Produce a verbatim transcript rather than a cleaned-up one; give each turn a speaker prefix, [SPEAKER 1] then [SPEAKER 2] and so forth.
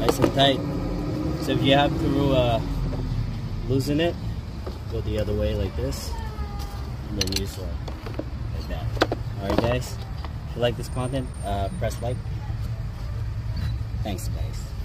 [SPEAKER 1] nice and tight. So if you have to uh, loosen it, go the other way like this, and then use uh, like that. Alright guys, if you like this content, uh, press like. Thanks guys.